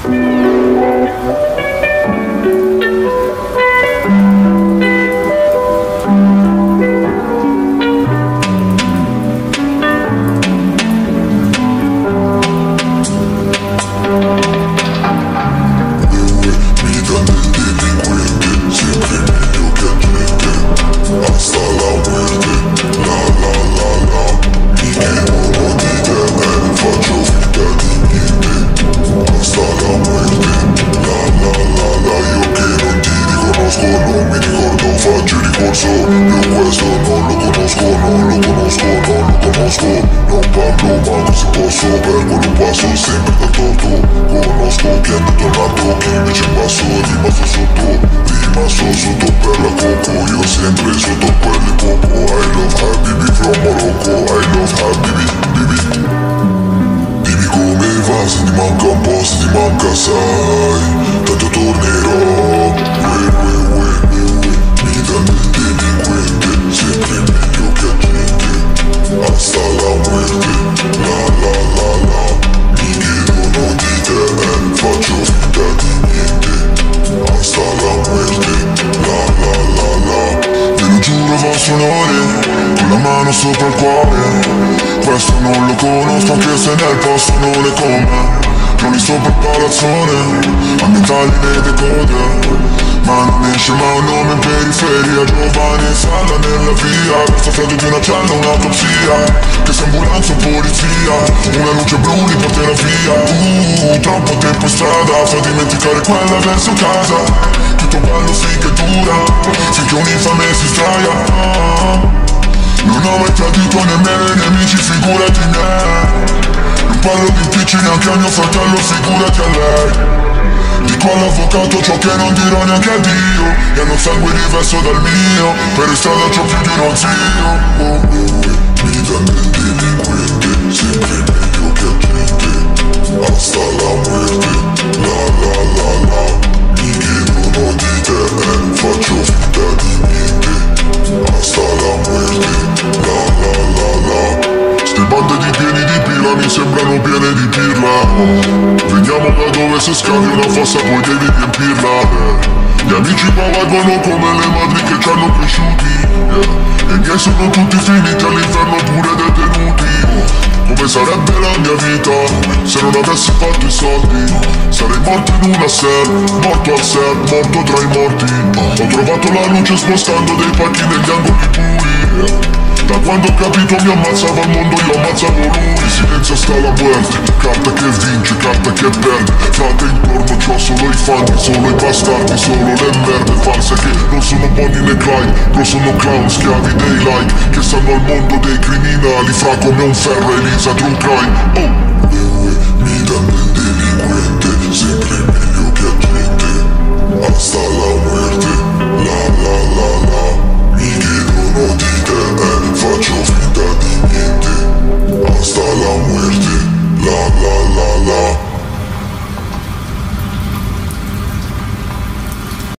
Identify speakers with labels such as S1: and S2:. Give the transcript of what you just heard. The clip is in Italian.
S1: Sopra il cuore, questo non lo conosco anche se nel posto non è con me. Trovi sopra il palazzone, a metà linee decode, ma non esce mai un nome in periferia. Giovane sala nella via, questo freddo di una cella, un'autopsia, che sia ambulanza o polizia, una luce blu li porterà via. Troppo tempo in strada fa dimenticare quella verso casa. Tutto bello sì che dura, finché un infame si sdraia. Non ho mai tradito nemmeno i nemici, figurati me. Non parlo di impicci neanche a mio fratello, figurati a lei. Dico all'avvocato ciò che non dirò neanche a Dio, e hanno sangue diverso dal mio, per in strada c'ho più di uno zio. Mi danno il delinquente, sempre meglio che agente, hasta la muerte, la la la la. Mi chiedono di te, faccio finta di niente, hasta la muerte, la la la la. Ste bande di pieni di pila mi sembrano piene di pirla. Veniamo da dove se scavi una fossa poi devi riempirla. Gli amici valgono come le madri che ci hanno cresciuti, e i miei sono tutti finiti all'inferno pure detenuti. Come sarebbe la mia vita se non avessi fatto i soldi? Sarei morto in una ser, morto al ser, morto tra i morti. Ho trovato la luce spostando dei pacchi negli angoli bui. Da quando ho capito mi ammazzava il mondo, io ammazzavo lui. In silenzio sta la muerte, carta che vince, carta che perde. Frate intorno c'ho solo i fanti, solo i bastardi, solo le merde false che non sono Bonnie né Clyde, non sono clown, schiavi dei like, che stanno al mondo dei criminali, fra come un ferro Elisa True Crime. Mi danno il delinquente, sempre